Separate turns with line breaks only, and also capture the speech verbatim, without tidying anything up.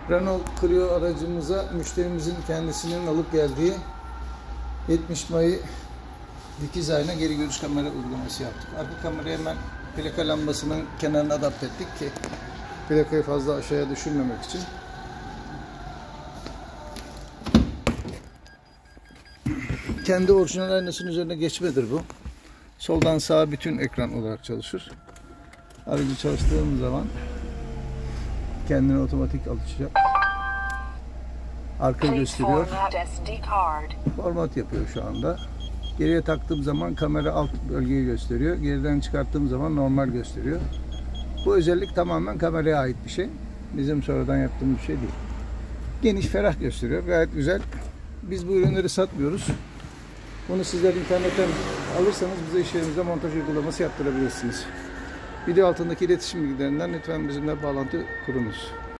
Renault Clio aracımıza müşterimizin kendisinin alıp geldiği yetmiş mayı dikiz ayna geri görüş kamera uygulaması yaptık. Arka kamerayı hemen plaka lambasının kenarına adapte ettik ki plakayı fazla aşağıya düşürmemek için. Kendi orijinal aynasının üzerine geçmedir bu. Soldan sağa bütün ekran olarak çalışır. Aracı çalıştığım zaman kendini otomatik alışacak. Arkayı gösteriyor. Format yapıyor şu anda. Geriye taktığım zaman kamera alt bölgeyi gösteriyor. Geriden çıkarttığım zaman normal gösteriyor. Bu özellik tamamen kameraya ait bir şey. Bizim sonradan yaptığımız bir şey değil. Geniş, ferah gösteriyor. Gayet güzel. Biz bu ürünleri satmıyoruz. Bunu sizler internetten alırsanız bize iş yerimizde montaj uygulaması yaptırabilirsiniz. Video altındaki iletişim bilgilerinden lütfen bizimle bağlantı kurunuz.